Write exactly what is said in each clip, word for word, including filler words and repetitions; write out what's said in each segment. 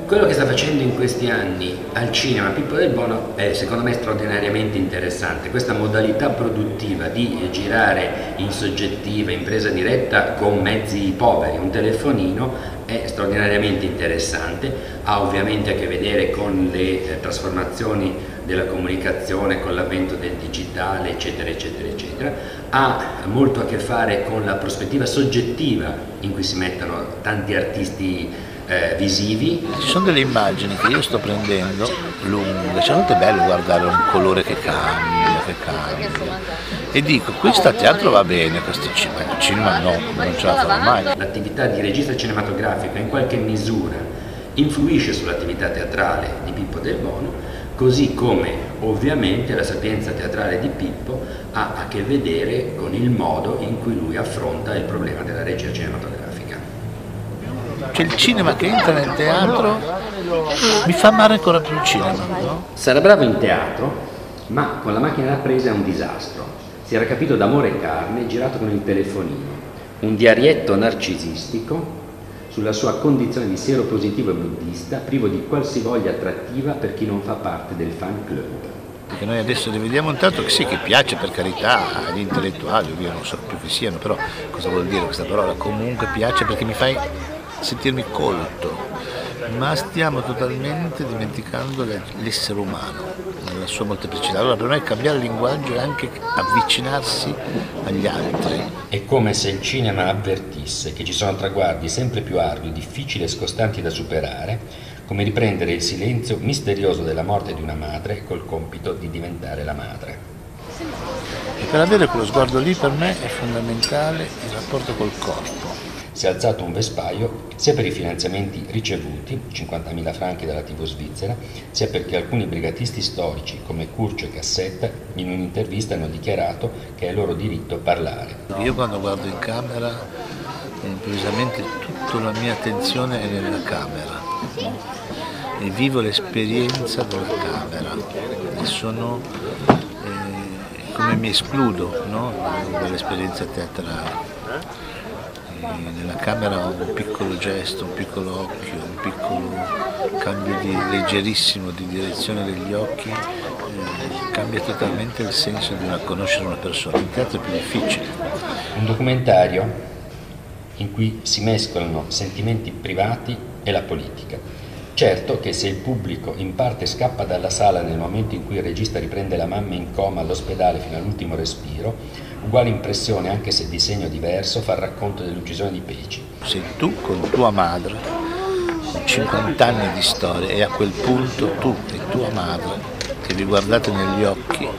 Quello che sta facendo in questi anni al cinema Pippo Del Bono è secondo me straordinariamente interessante. Questa modalità produttiva di girare in soggettiva, in presa diretta con mezzi poveri, un telefonino, è straordinariamente interessante, ha ovviamente a che vedere con le trasformazioni della comunicazione, con l'avvento del digitale, eccetera, eccetera, eccetera, ha molto a che fare con la prospettiva soggettiva in cui si mettono tanti artisti Eh, visivi. Ci sono delle immagini che io sto prendendo lunghe, cioè è bello guardare un colore che cambia, che cambia, e dico, questo a teatro va bene, questo cinema, il cinema no, non ce la farò mai. L'attività di regista cinematografico in qualche misura influisce sull'attività teatrale di Pippo Del Bono, così come ovviamente la sapienza teatrale di Pippo ha a che vedere con il modo in cui lui affronta il problema della regia cinematografica. C'è il cinema che entra nel teatro, mi fa amare ancora più il cinema, no? Sarà bravo in teatro, ma con la macchina da presa è un disastro. Si era capito d'amore e carne, girato con il telefonino, un diarietto narcisistico sulla sua condizione di sieropositivo e buddista, privo di qualsivoglia attrattiva per chi non fa parte del fan club. Perché noi adesso ne vediamo un tanto che sì, che piace per carità agli intellettuali, io non so più che siano, però cosa vuol dire questa parola? Comunque piace perché mi fai sentirmi colto, ma stiamo totalmente dimenticando l'essere umano nella sua molteplicità. Allora per me cambiare linguaggio è anche avvicinarsi agli altri. È come se il cinema avvertisse che ci sono traguardi sempre più ardui, difficili e scostanti da superare, come riprendere il silenzio misterioso della morte di una madre col compito di diventare la madre. E per avere quello sguardo lì per me è fondamentale il rapporto col corpo. Si è alzato un vespaio sia per i finanziamenti ricevuti, cinquantamila franchi dalla tivù svizzera, sia perché alcuni brigatisti storici come Curcio e Cassetta in un'intervista hanno dichiarato che è loro diritto parlare. Io quando guardo in camera improvvisamente tutta la mia attenzione è nella camera e vivo l'esperienza della camera e sono eh, come mi escludo, no? Dall'esperienza teatrale. Nella camera ho un piccolo gesto, un piccolo occhio, un piccolo cambio di leggerissimo di direzione degli occhi, eh, cambia totalmente il senso di una, conoscere una persona. In teatro è più difficile. Un documentario in cui si mescolano sentimenti privati e la politica. Certo che se il pubblico in parte scappa dalla sala nel momento in cui il regista riprende la mamma in coma all'ospedale fino all'ultimo respiro, uguale impressione, anche se di segno diverso, fa il racconto dell'uccisione di Peci. Se tu con tua madre, con cinquanta anni di storia, e a quel punto tu e tua madre, che vi guardate negli occhi,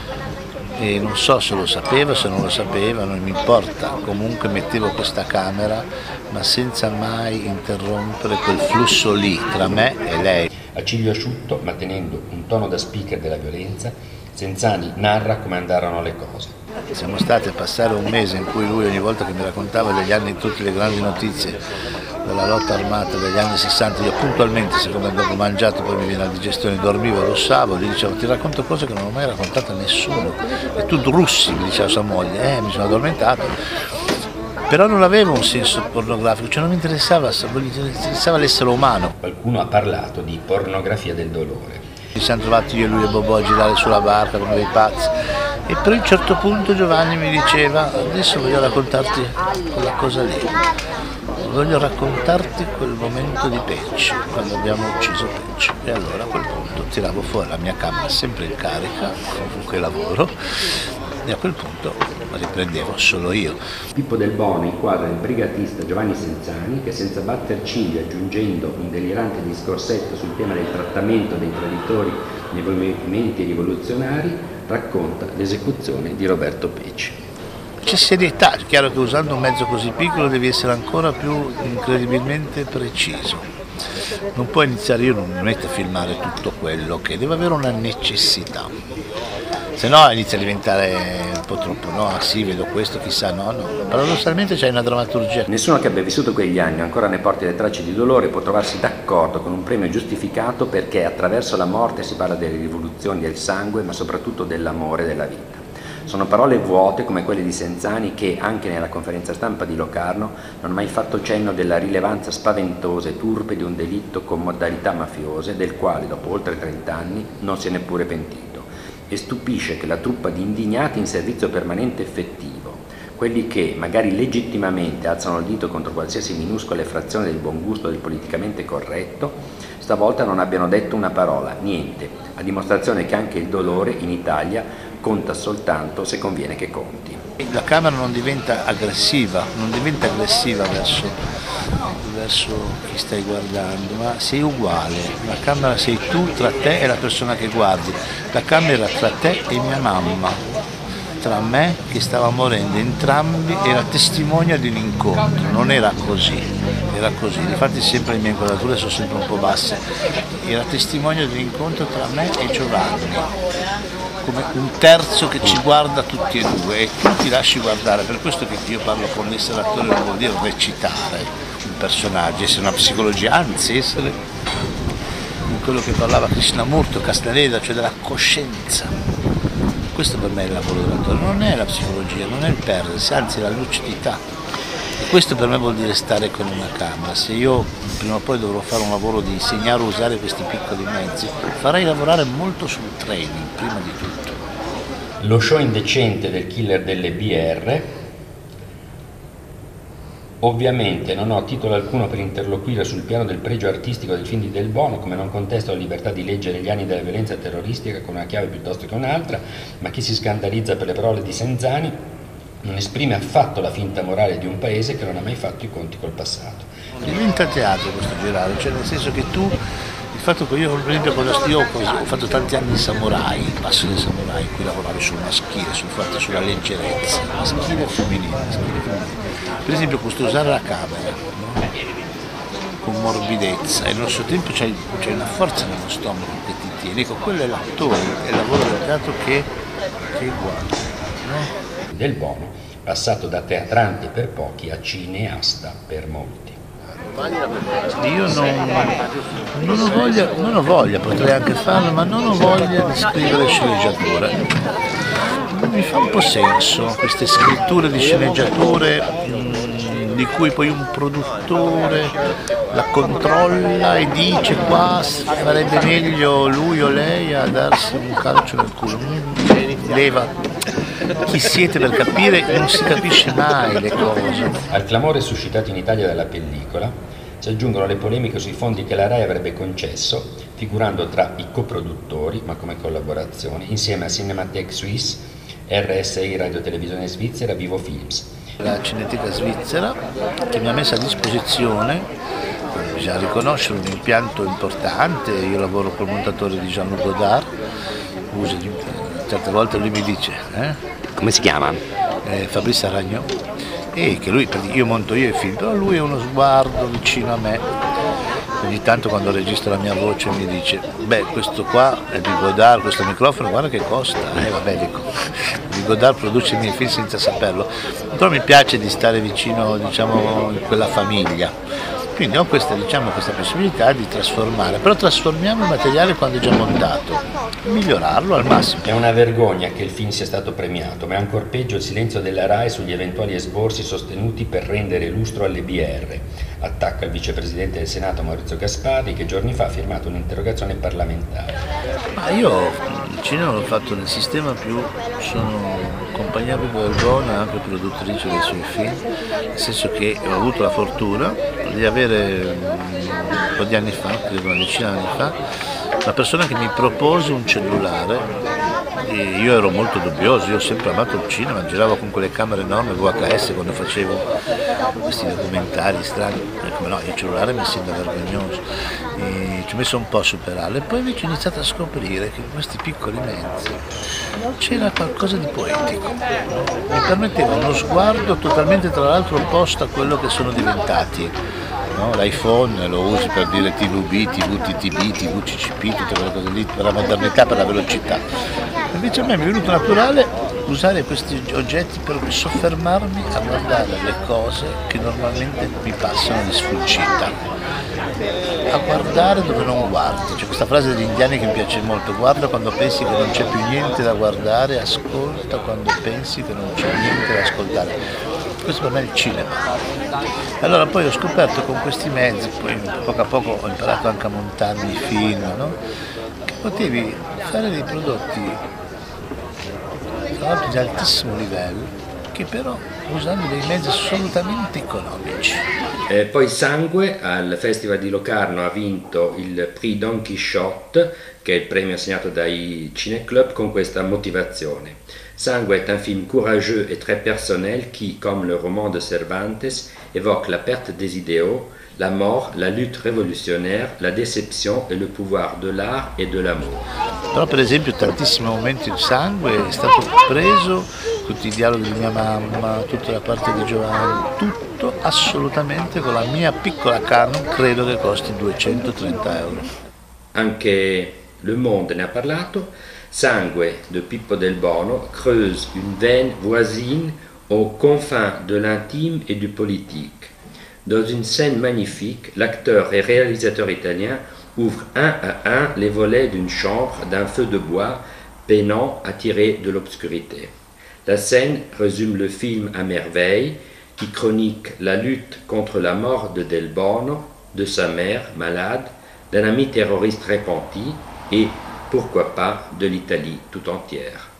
e non so se lo sapeva, se non lo sapeva, non mi importa, comunque mettevo questa camera, ma senza mai interrompere quel flusso lì tra me e lei. A ciglio asciutto, ma tenendo un tono da speaker della violenza, Senzani narra come andarono le cose. Siamo stati a passare un mese in cui lui ogni volta che mi raccontava degli anni, tutte le grandi notizie della lotta armata degli anni sessanta, io puntualmente, siccome dopo mangiato poi mi viene la digestione, dormivo, russavo, gli dicevo ti racconto cose che non ho mai raccontato a nessuno, e tu russi, mi diceva sua moglie, eh mi sono addormentato, però non avevo un senso pornografico, cioè non mi interessava, mi interessava l'essere umano. Qualcuno ha parlato di pornografia del dolore. Ci siamo trovati io, lui e Bobò a girare sulla barca come dei pazzi, e per un certo punto Giovanni mi diceva adesso voglio raccontarti quella cosa lì, voglio raccontarti quel momento di Peci, quando abbiamo ucciso Peci, e allora a quel punto tiravo fuori la mia camera sempre in carica, comunque lavoro, e a quel punto riprendevo solo io. Pippo Del Bono inquadra il brigatista Giovanni Senzani che, senza batter ciglio, aggiungendo un delirante discorsetto sul tema del trattamento dei traditori nei movimenti rivoluzionari, racconta l'esecuzione di Roberto Peci. C'è serietà, è chiaro che usando un mezzo così piccolo devi essere ancora più incredibilmente preciso. Non puoi iniziare, io non mi metto a filmare tutto quello che deve avere una necessità, se no inizia a diventare un po' troppo, no? Ah sì, vedo questo, chissà, no, no. Paradossalmente c'è una drammaturgia. Nessuno che abbia vissuto quegli anni ancora ne porti le tracce di dolore può trovarsi d'accordo con un premio giustificato, perché attraverso la morte si parla delle rivoluzioni del sangue, ma soprattutto dell'amore e della vita. Sono parole vuote come quelle di Senzani che, anche nella conferenza stampa di Locarno, non ha mai fatto cenno della rilevanza spaventosa e turpe di un delitto con modalità mafiose del quale, dopo oltre trent'anni, non si è neppure pentito. E stupisce che la truppa di indignati in servizio permanente effettivo, quelli che, magari legittimamente, alzano il dito contro qualsiasi minuscola frazione del buon gusto del politicamente corretto, stavolta non abbiano detto una parola, niente, a dimostrazione che anche il dolore in Italia conta soltanto se conviene che conti. La Camera non diventa aggressiva, non diventa aggressiva verso, verso chi stai guardando, ma sei uguale. La Camera sei tu tra te e la persona che guardi. La Camera tra te e mia mamma, tra me che stava morendo, entrambi era testimonia di un incontro, non era così, era così. Infatti sempre le mie inquadrature sono sempre un po' basse, era testimonia di un incontro tra me e Giovanni, come un terzo che ci guarda tutti e due e tu ti lasci guardare. Per questo che io parlo con l'essere attore non vuol dire recitare un personaggio, essere una psicologia, anzi essere in quello che parlava Krishnamurti, Castaneda, cioè della coscienza. Questo per me è il lavoro dell'attore, non è la psicologia, non è il perdersi, anzi è la lucidità. E questo per me vuol dire stare con una camera. Se io prima o poi dovrò fare un lavoro di insegnare a usare questi piccoli mezzi, farei lavorare molto sul training, prima di tutto. Lo show indecente del killer delle B R. Ovviamente non ho titolo alcuno per interloquire sul piano del pregio artistico del film di Del Bono, come non contesto la libertà di leggere gli anni della violenza terroristica con una chiave piuttosto che un'altra, ma chi si scandalizza per le parole di Senzani non esprime affatto la finta morale di un paese che non ha mai fatto i conti col passato. Diventa teatro questo girare, cioè nel senso che tu, il fatto che io per esempio io ho fatto tanti anni in samurai, il passo dei samurai, in cui lavoravi sul maschile, sul fatto, sulla leggerezza, maschile e femminile, maschile e femminile. Per esempio questo usare la camera, no? Con morbidezza e nello stesso tempo c'è, c'è una forza nello stomaco che ti tiene, ecco quello è l'attore, è il lavoro del teatro che, che è uguale, no? Del Bono, passato da teatrante per pochi a cineasta per molti. Io non, non, ho voglia, non ho voglia, potrei anche farlo, ma non ho voglia di scrivere sceneggiature. Mi fa un po' senso queste scritture di sceneggiature mh, di cui poi un produttore la controlla e dice qua farebbe meglio lui o lei a darsi un calcio nel culo. Leva. Chi siete per capire? Non si capisce mai le cose. Al clamore suscitato in Italia dalla pellicola si aggiungono le polemiche sui fondi che la RAI avrebbe concesso, figurando tra i coproduttori, ma come collaborazioni, insieme a Cinémathèque Suisse, R S I Radio Televisione Svizzera, Vivo Films. La Cineteca Svizzera che mi ha messo a disposizione, bisogna riconoscere, un impianto importante. Io lavoro col montatore di Jean-Luc Godard, uso di, certe volte lui mi dice eh? Come si chiama? Eh, Fabrice Aragnon, e che lui, io monto io i film, però lui è uno sguardo vicino a me. Ogni tanto quando registro la mia voce mi dice beh questo qua è di Godard, questo microfono guarda che costa, eh vabbè dico, di Godard produce i miei film senza saperlo, però mi piace di stare vicino, diciamo, in quella famiglia. Quindi ho questa, diciamo, questa possibilità di trasformare, però trasformiamo il materiale quando è già montato, migliorarlo al massimo. È una vergogna che il film sia stato premiato, ma è ancor peggio il silenzio della RAI sugli eventuali esborsi sostenuti per rendere lustro alle B R. Attacca il vicepresidente del Senato Maurizio Gasparri, che giorni fa ha firmato un'interrogazione parlamentare. Ma io il cinema l'ho fatto nel sistema più, sono compagnia Pippo del Bono e anche produttrice dei suoi film, nel senso che ho avuto la fortuna di avere un po' di anni fa, credo una decina di anni fa, una persona che mi propose un cellulare. E io ero molto dubbioso, io ho sempre amato il cinema, giravo con quelle camere enormi V H S quando facevo questi documentari strani, e come no, il cellulare mi sembra vergognoso, e ci ho messo un po' a superarlo e poi invece ho iniziato a scoprire che in questi piccoli mezzi c'era qualcosa di poetico, mi permetteva uno sguardo totalmente tra l'altro opposto a quello che sono diventati. No? L'iPhone lo usi per dire T V B, T V T T B, T V C C P, tutte quelle cose lì, per la modernità, per la velocità. Invece a me mi è venuto naturale usare questi oggetti per soffermarmi a guardare le cose che normalmente mi passano di sfuggita. a guardare dove non guardi. C'è questa frase degli indiani che mi piace molto: guarda quando pensi che non c'è più niente da guardare, ascolta quando pensi che non c'è niente da ascoltare. Questo per me è il cinema. Allora poi ho scoperto con questi mezzi, poi poco a poco ho imparato anche a montarmi i film, no? Che potevi fare dei prodotti tra l'altro di altissimo livello, che però usando dei mezzi assolutamente economici. Eh, poi Sangue al Festival di Locarno ha vinto il Prix Don Quixote, che è il premio assegnato dai Cineclub, con questa motivazione. Sangue est un film courageux et très personnel qui, comme le roman de Cervantes, évoque la perte des idéaux, la mort, la lutte révolutionnaire, la déception et le pouvoir de l'art et de l'amour. Però per esempio tantissimi momenti di Sangue è stato preso, tutti i dialoghi di mia mamma, tutta la parte di Giovanni, tutto assolutamente con la mia piccola Canon, credo che costi duecentotrenta euro. Anche Le Monde ne ha parlato. Sangue de Pippo Del Bono creuse une veine voisine aux confins de l'intime et du politique. Dans une scène magnifique, l'acteur et réalisateur italien ouvre un à un les volets d'une chambre d'un feu de bois peinant à tirer de l'obscurité. La scène résume le film à merveille, qui chronique la lutte contre la mort de Del Bono, de sa mère malade, d'un ami terroriste repenti et, pourquoi pas, de l'Italie tout entière.